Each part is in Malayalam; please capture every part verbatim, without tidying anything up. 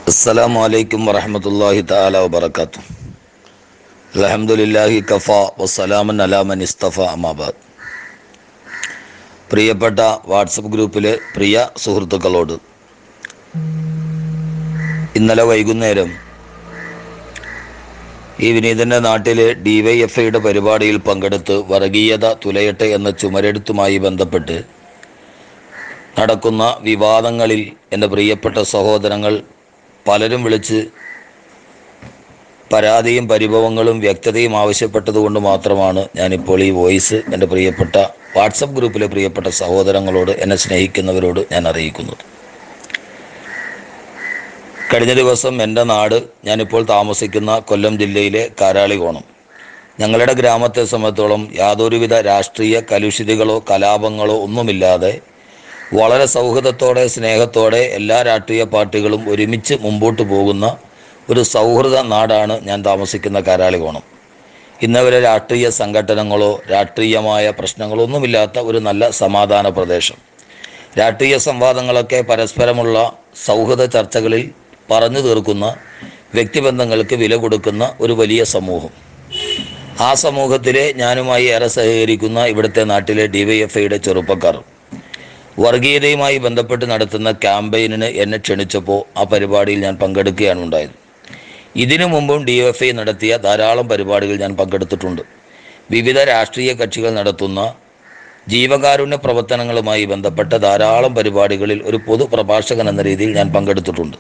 അസ്സലാമു അലൈക്കും വറഹ്മത്തുള്ളാഹി തആല വബറകാതുഹു. അൽഹംദുലില്ലാഹി കഫ വസ്സലാമുൻ അലാ മൻ ഇസ്തഫ അമാബാദ്. പ്രിയപ്പെട്ട വാട്സപ്പ് ഗ്രൂപ്പിലെ പ്രിയ സുഹൃത്തുക്കളോട് ഇന്നലെ വൈകുന്നേരം ഈ വിനീതൻ്റെ നാട്ടിലെ ഡി വൈ എഫ് ഐയുടെ പരിപാടിയിൽ പങ്കെടുത്ത് വർഗീയത തുലയട്ടെ എന്ന ചുമരെഴുത്തുമായി ബന്ധപ്പെട്ട് നടക്കുന്ന വിവാദങ്ങളിൽ എൻ്റെ പ്രിയപ്പെട്ട സഹോദരങ്ങൾ പലരും വിളിച്ച് പരാതിയും പരിഭവങ്ങളും വ്യക്തതയും ആവശ്യപ്പെട്ടതുകൊണ്ട് മാത്രമാണ് ഞാനിപ്പോൾ ഈ വോയിസ് എൻ്റെ പ്രിയപ്പെട്ട വാട്സപ്പ് ഗ്രൂപ്പിലെ പ്രിയപ്പെട്ട സഹോദരങ്ങളോട്, എന്നെ സ്നേഹിക്കുന്നവരോട് ഞാൻ അറിയിക്കുന്നത്. കഴിഞ്ഞ ദിവസം എൻ്റെ നാട്, ഞാനിപ്പോൾ താമസിക്കുന്ന കൊല്ലം ജില്ലയിലെ കാരാളികോണം, ഞങ്ങളുടെ ഗ്രാമത്തെ സംബന്ധിച്ചോളം യാതൊരുവിധ രാഷ്ട്രീയ കലുഷിതകളോ കലാപങ്ങളോ ഒന്നുമില്ലാതെ വളരെ സൗഹൃദത്തോടെ സ്നേഹത്തോടെ എല്ലാ രാഷ്ട്രീയ പാർട്ടികളും ഒരുമിച്ച് മുമ്പോട്ട് പോകുന്ന ഒരു സൗഹൃദ നാടാണ് ഞാൻ താമസിക്കുന്ന കാരാളികോണം. ഇന്നവരെ രാഷ്ട്രീയ സംഘടനകളോ രാഷ്ട്രീയമായ പ്രശ്നങ്ങളോ ഒന്നുമില്ലാത്ത ഒരു നല്ല സമാധാന പ്രദേശം. രാഷ്ട്രീയ സംവാദങ്ങളൊക്കെ പരസ്പരമുള്ള സൗഹൃദ ചർച്ചകളിൽ പറഞ്ഞു തീർക്കുന്ന, വ്യക്തിബന്ധങ്ങൾക്ക് വില കൊടുക്കുന്ന ഒരു വലിയ സമൂഹം. ആ സമൂഹത്തിലെ ഞാനുമായി ഏറെ സഹകരിക്കുന്ന ഇവിടുത്തെ നാട്ടിലെ ഡി വൈ എഫ് ഐയുടെ ചെറുപ്പക്കാർ വർഗീയതയുമായി ബന്ധപ്പെട്ട് നടത്തുന്ന ക്യാമ്പയിനിന് എന്നെ ക്ഷണിച്ചപ്പോൾ ആ പരിപാടിയിൽ ഞാൻ പങ്കെടുക്കുകയാണ് ഉണ്ടായത്. ഇതിനു മുമ്പും ഡി എഫ് ഐ നടത്തിയ ധാരാളം പരിപാടികൾ ഞാൻ പങ്കെടുത്തിട്ടുണ്ട്. വിവിധ രാഷ്ട്രീയ കക്ഷികൾ നടത്തുന്ന ജീവകാരുണ്യ പ്രവർത്തനങ്ങളുമായി ബന്ധപ്പെട്ട ധാരാളം പരിപാടികളിൽ ഒരു പൊതു പ്രഭാഷകൻ എന്ന രീതിയിൽ ഞാൻ പങ്കെടുത്തിട്ടുണ്ട്.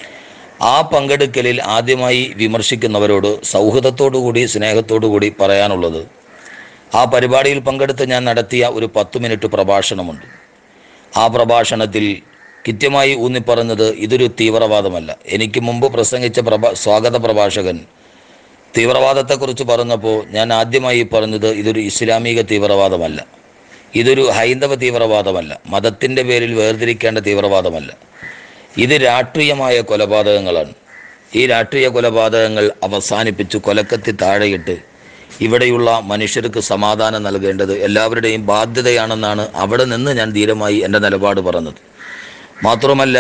ആ പങ്കെടുക്കലിൽ ആദ്യമായി വിമർശിക്കുന്നവരോട് സൗഹൃദത്തോടുകൂടി സ്നേഹത്തോടുകൂടി പറയാനുള്ളത്, ആ പരിപാടിയിൽ പങ്കെടുത്ത് ഞാൻ നടത്തിയ ഒരു പത്ത് മിനിറ്റ് പ്രഭാഷണമുണ്ട്. ആ പ്രഭാഷണത്തിൽ കൃത്യമായി ഊന്നിപ്പറഞ്ഞത് ഇതൊരു തീവ്രവാദമല്ല. എനിക്ക് മുമ്പ് പ്രസംഗിച്ച പ്രഭാ സ്വാഗത പ്രഭാഷകൻ തീവ്രവാദത്തെക്കുറിച്ച് പറഞ്ഞപ്പോൾ ഞാൻ ആദ്യമായി പറഞ്ഞത് ഇതൊരു ഇസ്ലാമിക തീവ്രവാദമല്ല, ഇതൊരു ഹൈന്ദവ തീവ്രവാദമല്ല, മതത്തിൻ്റെ പേരിൽ വേർതിരിക്കേണ്ട തീവ്രവാദമല്ല, ഇത് രാഷ്ട്രീയമായ കൊലപാതകങ്ങളാണ്. ഈ രാഷ്ട്രീയ കൊലപാതകങ്ങൾ അവസാനിപ്പിച്ച് കൊലക്കത്തി താഴെയിട്ട് ഇവിടെയുള്ള മനുഷ്യർക്ക് സമാധാനം നൽകേണ്ടത് എല്ലാവരുടെയും ബാധ്യതയാണെന്നാണ് അവിടെ നിന്ന് ഞാൻ ധീരമായി എൻ്റെ നിലപാട് പറഞ്ഞത്. മാത്രമല്ല,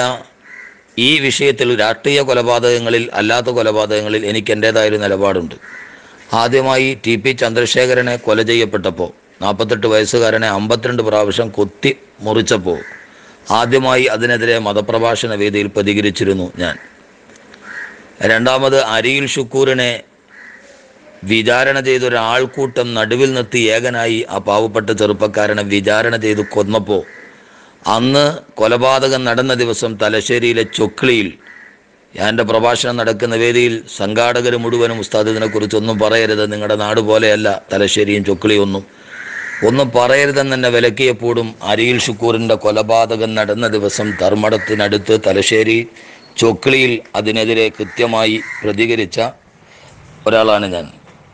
ഈ വിഷയത്തിൽ രാഷ്ട്രീയ കൊലപാതകങ്ങളിൽ അല്ലാത്ത കൊലപാതകങ്ങളിൽ എനിക്ക് എൻ്റേതായൊരു നിലപാടുണ്ട്. ആദ്യമായി ടി പി ചന്ദ്രശേഖരനെ കൊല ചെയ്യപ്പെട്ടപ്പോൾ, നാൽപ്പത്തെട്ട് വയസ്സുകാരനെ അമ്പത്തിരണ്ട് പ്രാവശ്യം കൊത്തി മുറിച്ചപ്പോൾ ആദ്യമായി അതിനെതിരെ മതപ്രഭാഷണ വേദിയിൽ പ്രതികരിച്ചിരുന്നു ഞാൻ. രണ്ടാമത് അരിയിൽ ഷുക്കൂറിനെ വിചാരണ ചെയ്ത ഒരാൾക്കൂട്ടം നടുവിൽ നിർത്തി ഏകനായി ആ പാവപ്പെട്ട ചെറുപ്പക്കാരനെ വിചാരണ ചെയ്ത് കൊന്നപ്പോൾ അന്ന് കൊലപാതകം നടന്ന ദിവസം തലശ്ശേരിയിലെ ചൊക്ലിയിൽ എൻ്റെ പ്രഭാഷണം നടക്കുന്ന വേദിയിൽ സംഘാടകർ മുഴുവനും ഉസ്താദ് ഇതിനെക്കുറിച്ചൊന്നും പറയരുത്, നിങ്ങളുടെ നാട് പോലെയല്ല തലശ്ശേരിയും ചൊക്ലിയും ഒന്നും ഒന്നും പറയരുതെന്ന് എന്നെ വിലക്കിയപ്പോഴും അരിയിൽ ഷുക്കൂറിൻ്റെ കൊലപാതകം നടന്ന ദിവസം ധർമ്മടത്തിനടുത്ത് തലശ്ശേരി ചൊക്ലിയിൽ അതിനെതിരെ കൃത്യമായി പ്രതികരിച്ച ഒരാളാണ് ഞാൻ.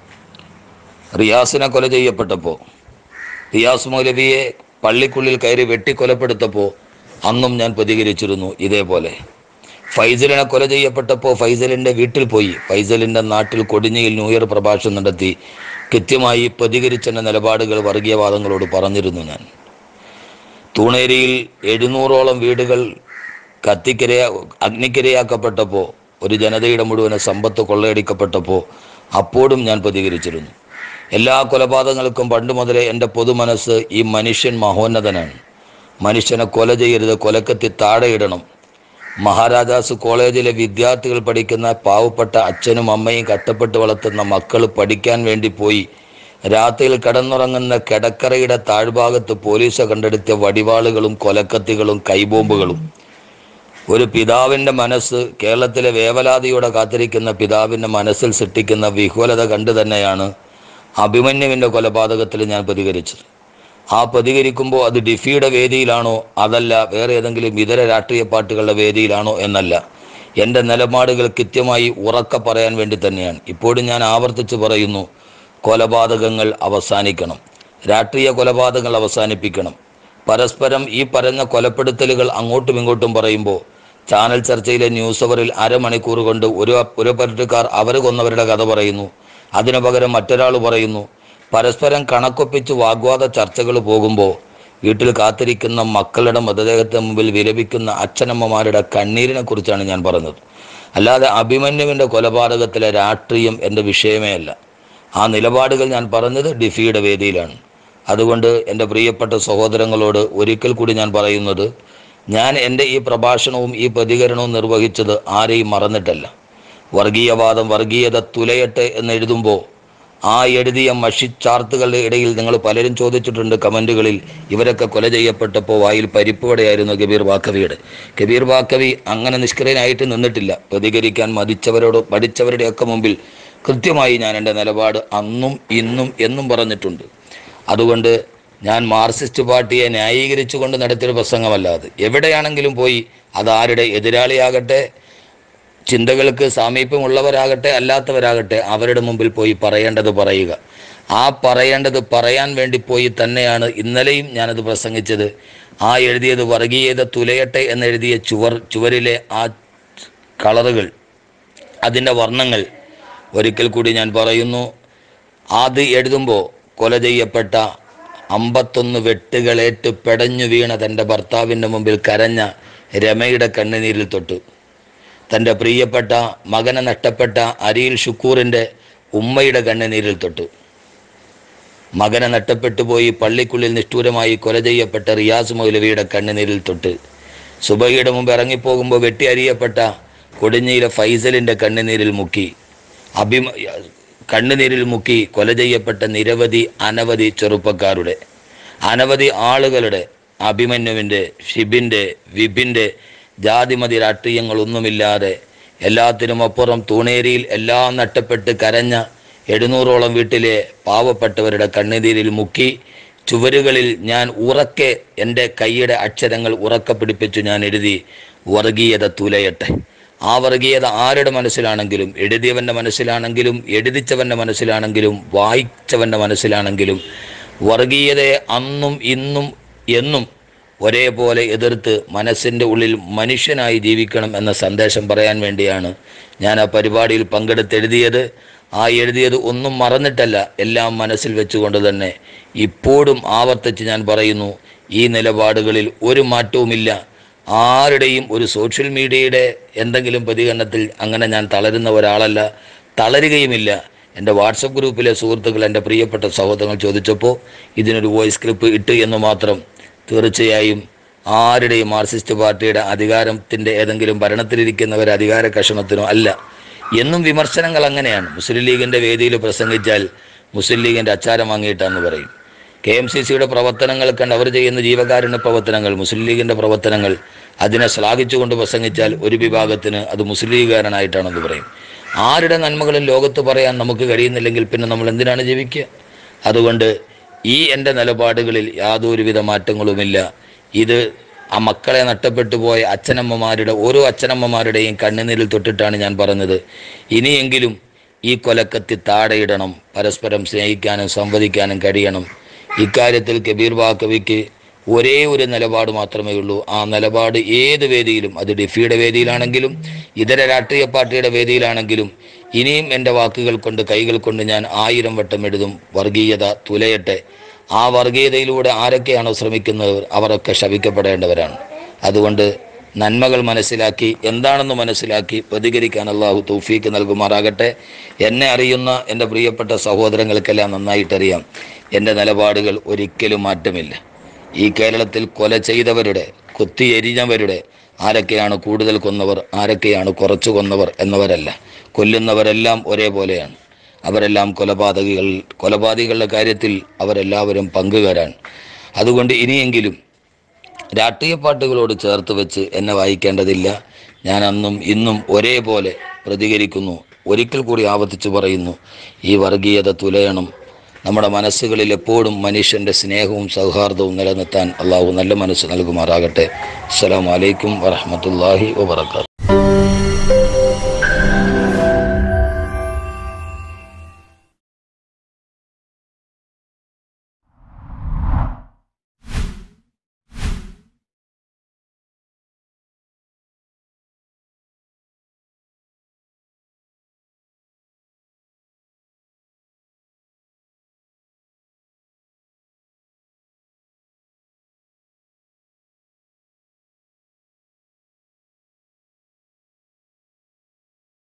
റിയാസിനെ കൊല ചെയ്യപ്പെട്ടപ്പോൾ, റിയാസ് മൗലവിയെ പള്ളിക്കുള്ളിൽ കയറി വെട്ടിക്കൊലപ്പെടുത്തപ്പോൾ അന്നും ഞാൻ പ്രതികരിച്ചിരുന്നു ഇതേപോലെ. ഫൈസലിനെ കൊല ചെയ്യപ്പെട്ടപ്പോൾ ഫൈസലിൻ്റെ വീട്ടിൽ പോയി ഫൈസലിൻ്റെ നാട്ടിൽ കൊടിഞ്ഞയിൽ ന്യൂ ഇയർ പ്രഭാഷണം നടത്തി കൃത്യമായി പ്രതികരിച്ചെന്ന നിലപാടുകൾ വർഗീയവാദങ്ങളോട് പറഞ്ഞിരുന്നു ഞാൻ. തൂണേരിയിൽ എഴുന്നൂറോളം വീടുകൾ കത്തിക്കരയാ അഗ്നിക്കരയാക്കപ്പെട്ടപ്പോൾ, ഒരു ജനതയുടെ മുഴുവൻ സമ്പത്ത് കൊള്ളയടിക്കപ്പെട്ടപ്പോൾ അപ്പോഴും ഞാൻ പ്രതികരിച്ചിരുന്നു. എല്ലാ കൊലപാതകങ്ങൾക്കും പണ്ട് മുതലേ എൻ്റെ പൊതുമനസ്സ് ഈ മനുഷ്യൻ മഹോന്നതനാണ്, മനുഷ്യനെ കൊല ചെയ്യരുത്, കൊലക്കത്തി താഴെയിടണം. മഹാരാജാസ് കോളേജിലെ വിദ്യാർത്ഥികൾ പഠിക്കുന്ന പാവപ്പെട്ട അച്ഛനും അമ്മയും കഷ്ടപ്പെട്ട് വളർത്തുന്ന മക്കൾ പഠിക്കാൻ വേണ്ടി പോയി രാത്രിയിൽ കിടന്നുറങ്ങുന്ന കിടക്കറയുടെ താഴ്ഭാഗത്ത് പോലീസ് കണ്ടെടുത്ത വടിവാളുകളും കൊലക്കത്തികളും കൈബോംബുകളും. ഒരു പിതാവിൻ്റെ മനസ്സ്, കേരളത്തിലെ വേവലാതിയോടെ കാത്തിരിക്കുന്ന പിതാവിൻ്റെ മനസ്സിൽ സൃഷ്ടിക്കുന്ന വിഹ്വലത കണ്ടു തന്നെയാണ് അഭിമന്യുവിൻ്റെ കൊലപാതകത്തിൽ ഞാൻ പ്രതികരിച്ചത്. ആ പ്രതികരിക്കുമ്പോൾ അത് ഡിഫിയുടെ വേദിയിലാണോ അതല്ല വേറെ ഏതെങ്കിലും ഇതര രാഷ്ട്രീയ പാർട്ടികളുടെ വേദിയിലാണോ എന്നല്ല, എൻ്റെ നിലപാടുകൾ കൃത്യമായി ഉറക്ക പറയാൻ വേണ്ടി തന്നെയാണ്. ഇപ്പോഴും ഞാൻ ആവർത്തിച്ച് പറയുന്നു, കൊലപാതകങ്ങൾ അവസാനിക്കണം, രാഷ്ട്രീയ കൊലപാതകങ്ങൾ അവസാനിപ്പിക്കണം. പരസ്പരം ഈ പറഞ്ഞ കൊലപ്പെടുത്തലുകൾ അങ്ങോട്ടും ഇങ്ങോട്ടും പറയുമ്പോൾ ചാനൽ ചർച്ചയിലെ ന്യൂസ് അവറിൽ അരമണിക്കൂർ കൊണ്ട് ഒരു ഒരു പാർട്ടിക്കാർ അവർ കൊന്നവരുടെ കഥ പറയുന്നു, അതിനു പകരം മറ്റൊരാൾ പറയുന്നു. പരസ്പരം കണക്കൊപ്പിച്ച് വാഗ്വാദ ചർച്ചകൾ പോകുമ്പോൾ വീട്ടിൽ കാത്തിരിക്കുന്ന മക്കളുടെ മൃതദേഹത്തിന് മുമ്പിൽ വിലപിക്കുന്ന അച്ഛനമ്മമാരുടെ കണ്ണീരിനെ കുറിച്ചാണ് ഞാൻ പറഞ്ഞത്. അല്ലാതെ അഭിമന്യുവിൻ്റെ കൊലപാതകത്തിലെ രാഷ്ട്രീയം എൻ്റെ വിഷയമേ അല്ല. ആ നിലപാടുകൾ ഞാൻ പറഞ്ഞത് ഡിഫിയുടെ വേദിയിലാണ്. അതുകൊണ്ട് എൻ്റെ പ്രിയപ്പെട്ട സഹോദരങ്ങളോട് ഒരിക്കൽ കൂടി ഞാൻ പറയുന്നത്, ഞാൻ എൻ്റെ ഈ പ്രഭാഷണവും ഈ പ്രതികരണവും നിർവഹിച്ചത് ആരെയും മറന്നിട്ടല്ല. വർഗീയവാദം വർഗീയത തുലയട്ടെ എന്ന് എഴുതുമ്പോൾ ആ എഴുതിയ മഷിച്ചാർത്തുകളുടെ ഇടയിൽ നിങ്ങൾ പലരും ചോദിച്ചിട്ടുണ്ട് കമൻറ്റുകളിൽ, ഇവരൊക്കെ കൊല ചെയ്യപ്പെട്ടപ്പോൾ വായിൽ പരിപ്പുവടയായിരുന്നു കബീർ ബാക്കവിയുടെ. കബീർ ബാക്കവി അങ്ങനെ നിഷ്ക്രിയനായിട്ട് നിന്നിട്ടില്ല. പ്രതികരിക്കാൻ മതിച്ചവരോട് പഠിച്ചവരുടെയൊക്കെ മുമ്പിൽ കൃത്യമായി ഞാൻ എൻ്റെ നിലപാട് അന്നും ഇന്നും എന്നും പറഞ്ഞിട്ടുണ്ട്. അതുകൊണ്ട് ഞാൻ മാർക്സിസ്റ്റ് പാർട്ടിയെ ന്യായീകരിച്ചുകൊണ്ട് നടത്തിയൊരു പ്രസംഗമല്ലാതെ എവിടെയാണെങ്കിലും പോയി അതാരുടെ എതിരാളിയാകട്ടെ, ചിന്തകൾക്ക് സാമീപ്യമുള്ളവരാകട്ടെ അല്ലാത്തവരാകട്ടെ, അവരുടെ മുമ്പിൽ പോയി പറയേണ്ടത് പറയുക. ആ പറയേണ്ടത് പറയാൻ വേണ്ടി പോയി തന്നെയാണ് ഇന്നലെയും ഞാനത് പ്രസംഗിച്ചത്. ആ എഴുതിയത് വർഗീയത തുലയട്ടെ എന്നെഴുതിയ ചുവർ ചുവരിലെ ആ കളറുകൾ, അതിൻ്റെ വർണ്ണങ്ങൾ ഒരിക്കൽ കൂടി ഞാൻ പറയുന്നു. അത് എഴുതുമ്പോൾ കൊല ചെയ്യപ്പെട്ട അമ്പത്തൊന്ന് വെട്ടുകളേറ്റ് പെടഞ്ഞു വീണ തൻ്റെ ഭർത്താവിൻ്റെ മുമ്പിൽ കരഞ്ഞ രമയുടെ കണ്ണുനീരിൽ തൊട്ട്, തൻ്റെ പ്രിയപ്പെട്ട മകനെ നഷ്ടപ്പെട്ട അരിയിൽ ഷുക്കൂറിൻ്റെ ഉമ്മയുടെ കണ്ണുനീരിൽ തൊട്ട്, മകനെ നഷ്ടപ്പെട്ടു പോയി പള്ളിക്കുള്ളിൽ നിഷ്ഠൂരമായി കൊല ചെയ്യപ്പെട്ട റിയാസ് മൗലവിയുടെ കണ്ണുനീരിൽ തൊട്ട്, സുബഹിയുടെ മുമ്പ് ഇറങ്ങിപ്പോകുമ്പോൾ വെട്ടി അരിയപ്പെട്ട കൊടിഞ്ഞിയിലെ ഫൈസലിൻ്റെ കണ്ണുനീരിൽ മുക്കി അഭിമ കണ്ണുനീരിൽ മുക്കി കൊല ചെയ്യപ്പെട്ട നിരവധി അനവധി ചെറുപ്പക്കാരുടെ, അനവധി ആളുകളുടെ, അഭിമന്യുവിൻ്റെ, ഷിബിൻ്റെ, വിപിൻ്റെ ജാതിമതി രാഷ്ട്രീയങ്ങളൊന്നുമില്ലാതെ എല്ലാത്തിനും അപ്പുറം തൂണേരിയിൽ എല്ലാം നഷ്ടപ്പെട്ട് കരഞ്ഞ എഴുന്നൂറോളം വീട്ടിലെ പാവപ്പെട്ടവരുടെ കണ്ണുനീരിൽ മുക്കി ചുവരുകളിൽ ഞാൻ ഉറക്കെ എൻ്റെ കൈയുടെ അക്ഷരങ്ങൾ ഉറക്കെ പിടിപ്പിച്ചു ഞാൻ എഴുതി, വർഗീയത തുലയട്ടെ. ആ വർഗീയത ആരുടെ മനസ്സിലാണെങ്കിലും, എഴുതിയവൻ്റെ മനസ്സിലാണെങ്കിലും എഴുതിച്ചവൻ്റെ മനസ്സിലാണെങ്കിലും വായിച്ചവൻ്റെ മനസ്സിലാണെങ്കിലും വർഗീയതയെ അന്നും ഇന്നും എന്നും ഒരേപോലെ എതിർത്ത് മനസ്സിൻ്റെ ഉള്ളിൽ മനുഷ്യനായി ജീവിക്കണം എന്ന സന്ദേശം പറയാൻ വേണ്ടിയാണ് ഞാൻ ആ പരിപാടിയിൽ പങ്കെടുത്തെഴുതിയത്. ആ എഴുതിയത് ഒന്നും മറന്നിട്ടല്ല, എല്ലാം മനസ്സിൽ വെച്ചുകൊണ്ട് തന്നെ ഇപ്പോഴും ആവർത്തിച്ച് ഞാൻ പറയുന്നു, ഈ നിലപാടുകളിൽ ഒരു മാറ്റവുമില്ല. ആരുടെയും ഒരു സോഷ്യൽ മീഡിയയുടെ എന്തെങ്കിലും പ്രതികരണത്തിൽ അങ്ങനെ ഞാൻ തളരുന്ന ഒരാളല്ല, തളരുകയുമില്ല. എൻ്റെ വാട്സപ്പ് ഗ്രൂപ്പിലെ സുഹൃത്തുക്കൾ, എൻ്റെ പ്രിയപ്പെട്ട സഹോദരങ്ങൾ ചോദിച്ചപ്പോൾ ഇതിനൊരു വോയിസ് ക്ലിപ്പ് ഇട്ട് എന്ന് മാത്രം. തീർച്ചയായും ആരുടെയും മാർക്സിസ്റ്റ് പാർട്ടിയുടെ അധികാരത്തിൻ്റെ ഏതെങ്കിലും ഭരണത്തിലിരിക്കുന്നവർ അധികാര കഷണത്തിനോ അല്ല. എന്നും വിമർശനങ്ങൾ അങ്ങനെയാണ്. മുസ്ലിം ലീഗിൻ്റെ വേദിയിൽ പ്രസംഗിച്ചാൽ മുസ്ലിം ലീഗിൻ്റെ അച്ചാരം വാങ്ങിയിട്ടാണെന്ന് പറയും. കെ എം സി സിയുടെ പ്രവർത്തനങ്ങൾ കണ്ട് അവർ ചെയ്യുന്ന ജീവകാരുണ്യ പ്രവർത്തനങ്ങൾ, മുസ്ലിം ലീഗിൻ്റെ പ്രവർത്തനങ്ങൾ, അതിനെ ശ്ലാഘിച്ചുകൊണ്ട് പ്രസംഗിച്ചാൽ ഒരു വിഭാഗത്തിന് അത് മുസ്ലിം ലീഗുകാരനായിട്ടാണെന്ന് പറയും. ആരുടെ നന്മകളും ലോകത്ത് പറയാൻ നമുക്ക് കഴിയുന്നില്ലെങ്കിൽ പിന്നെ നമ്മൾ എന്തിനാണ് ജീവിക്കുക? അതുകൊണ്ട് ഈ എൻ്റെ നിലപാടുകളിൽ യാതൊരുവിധ മാറ്റങ്ങളുമില്ല. ഇത് ആ മക്കളെ നഷ്ടപ്പെട്ടു പോയ അച്ഛനമ്മമാരുടെ ഓരോ അച്ഛനമ്മമാരുടെയും കണ്ണുനീരിൽ തൊട്ടിട്ടാണ് ഞാൻ പറഞ്ഞത്. ഇനിയെങ്കിലും ഈ കൊലക്കത്തി താഴെയിടണം, പരസ്പരം സ്നേഹിക്കാനും സംവദിക്കാനും കഴിയണം. ഇക്കാര്യത്തിൽ കബീർ ബാക്കവിക്ക് ഒരേ ഒരു നിലപാട് മാത്രമേ ഉള്ളൂ. ആ നിലപാട് ഏത് വേദിയിലും, അത് ഡിഫിയുടെ വേദിയിലാണെങ്കിലും ഇതര രാഷ്ട്രീയ പാർട്ടിയുടെ വേദിയിലാണെങ്കിലും, ഇനിയും എൻ്റെ വാക്കുകൾ കൊണ്ട് കൈകൾ കൊണ്ട് ഞാൻ ആയിരം വട്ടം എഴുതും, വർഗീയത തുലയട്ടെ. ആ വർഗീയതയിലൂടെ ആരൊക്കെയാണോ ശ്രമിക്കുന്നവർ അവരൊക്കെ ശപിക്കപ്പെടേണ്ടവരാണ്. അതുകൊണ്ട് നന്മകൾ മനസ്സിലാക്കി, എന്താണെന്ന് മനസ്സിലാക്കി പ്രതികരിക്കാൻ അള്ളാഹു തൗഫീക്ക് നൽകുമാറാകട്ടെ. എന്നെ അറിയുന്ന എൻ്റെ പ്രിയപ്പെട്ട സഹോദരങ്ങൾക്കെല്ലാം നന്നായിട്ടറിയാം, എൻ്റെ നിലപാടുകൾ ഒരിക്കലും മാറ്റമില്ല. ഈ കേരളത്തിൽ കൊല ചെയ്തവരുടെ, കുത്തിയെരിഞ്ഞവരുടെ, ആരൊക്കെയാണ് കൂടുതൽ കൊന്നവർ, ആരൊക്കെയാണ് കുറച്ച് കൊന്നവർ എന്നവരല്ല. കൊല്ലുന്നവരെല്ലാം ഒരേപോലെയാണ്. അവരെല്ലാം കൊലപാതകികൾ. കൊലപാതകികളുടെ കാര്യത്തിൽ അവരെല്ലാവരും പങ്കുകാരാണ്. അതുകൊണ്ട് ഇനിയെങ്കിലും രാഷ്ട്രീയ പാർട്ടികളോട് ചേർത്ത് വെച്ച് എന്നെ വായിക്കേണ്ടതില്ല. ഞാൻ അന്നും ഇന്നും ഒരേപോലെ പ്രതികരിക്കുന്നു. ഒരിക്കൽ കൂടി ആവർത്തിച്ച് പറയുന്നു, ഈ വർഗീയത തുലയണം. നമ്മുടെ മനസ്സുകളിൽ എപ്പോഴും മനുഷ്യൻ്റെ സ്നേഹവും സൗഹാർദ്ദവും നിലനിർത്താൻ അള്ളാഹു നല്ല മനസ്സ് നൽകുമാറാകട്ടെ. അസ്സലാമു അലൈക്കും വറഹ്മത്തുള്ളാഹി വബറകാതുഹു.